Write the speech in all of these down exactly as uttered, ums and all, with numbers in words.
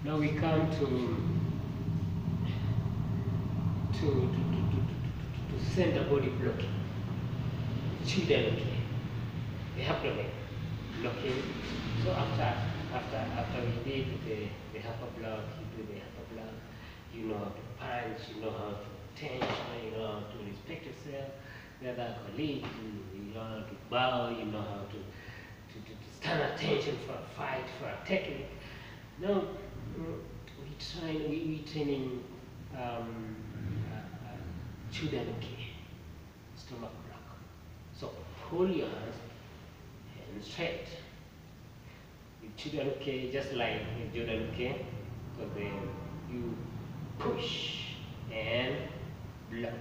Now we come to to to, to, to, to, to center body blocking. Children the abdomen blocking. So after after after we did the, the upper block, you do the upper block, you know how to punch, you know how to tension, you know how to respect yourself, the other colleague, you, you know how to bow, you know how to, to, to, to stand attention for a fight, for a technique. Now we train we, we training um, uh, uh, children okay, stomach block. So pull your hands and straight. With children okay, just like children okay, because then you push and block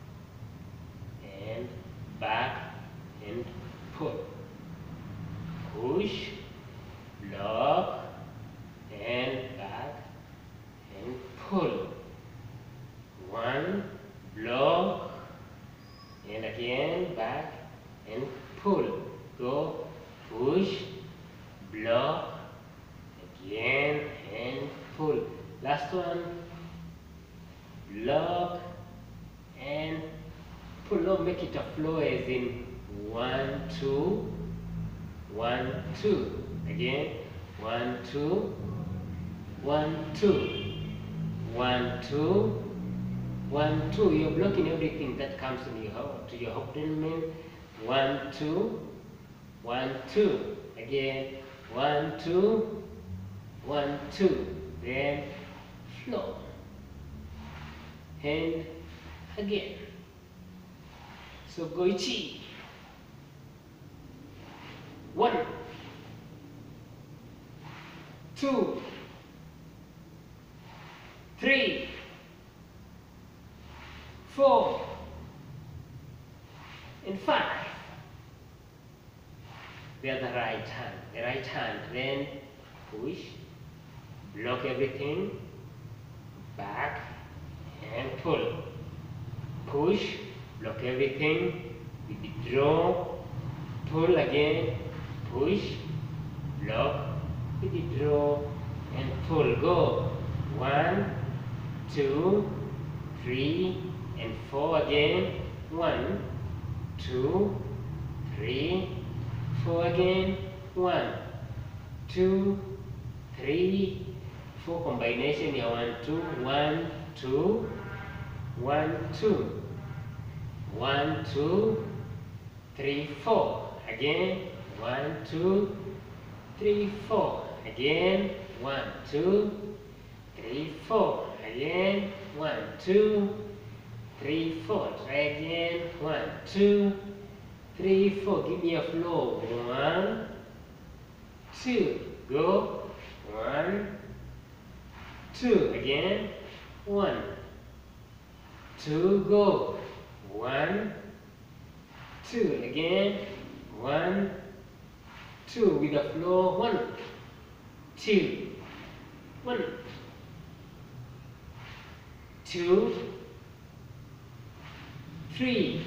and back and pull. Push, block and back and pull. One, block and again back and pull. Go, push, block, again and pull. Last one, block and pull. Now make it a flow as in one, two, one, two. Again, one, two, one, two, one, two, one, two. You're blocking everything that comes in your to your abdomen. One, two, one, two. Again, one, two, one, two. Then flow. And again. So goichi. One, two, three, four, and five. The other right hand. The right hand. Then push, block everything, back, and pull. Push, block everything, withdraw, pull again, push, block, withdraw, and pull. Go. One, two, three, and four again. One, two, three, four again. One, two, three, four. Combination here. One, two, one, two, one, two, one, two, three, four. Again. One, two, three, four. Again. One, two, three, four. Again. One, two, three, four. Try again. One, two, three, four. Give me a flow. One, two. Go. One, two. Again. One, two. Go. One, two. Again. One, two. With a flow. One, two. One, two, three,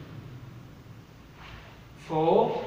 four,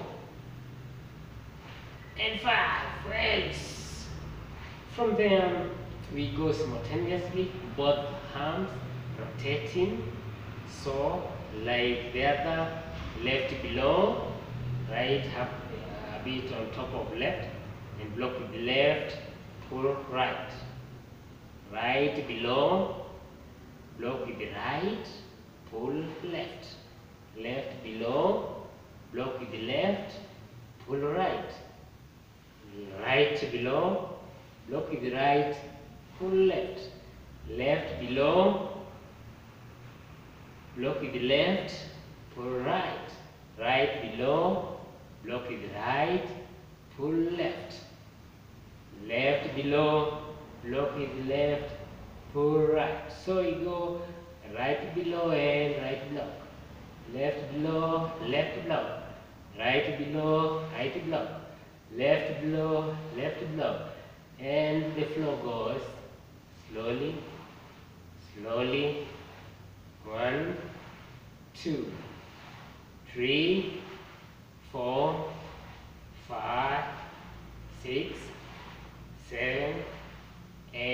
and five. Friends. From there, we go simultaneously, both arms rotating. So, like the other, left below, right up a bit on top of left, and block with the left, pull right. Right below, block with the right, pull left. Left below, block with the left, pull right. Right below, block with the right, pull left. Left below, block with the left, pull right. Right below, block with the right, pull left. Left below, block with the left, pull right. So you go right below and right block. Left below, left block. Right below, right block. Left below, left block. And the flow goes slowly, slowly. One, two, three, four, five, six, seven, eight.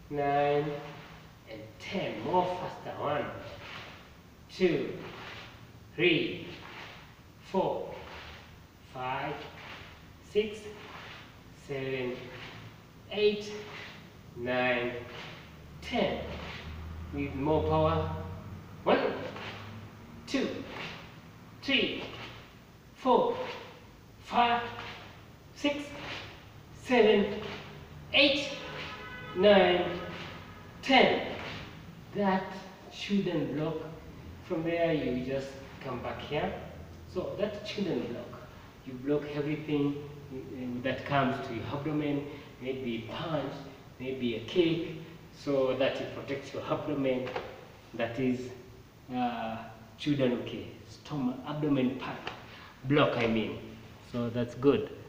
nine, and ten. More faster. One, two, three, four, five, six, seven, eight, nine, ten. With more power. One, two, three, four, five, six, seven, eight, nine, ten. That shouldn't block. From there you just come back here. So that shouldn't block. You block everything that comes to your abdomen, maybe a punch, maybe a kick, so that it protects your abdomen. That is uh, Chudanuke, stomach, abdomen part block, I mean. So that's good.